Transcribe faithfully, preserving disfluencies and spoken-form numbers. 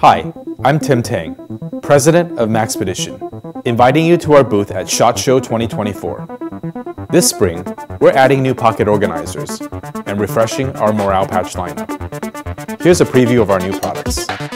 Hi, I'm Tim Tang, President of Maxpedition, inviting you to our booth at SHOT Show twenty twenty-four. This spring, we're adding new pocket organizers and refreshing our morale patch lineup. Here's a preview of our new products.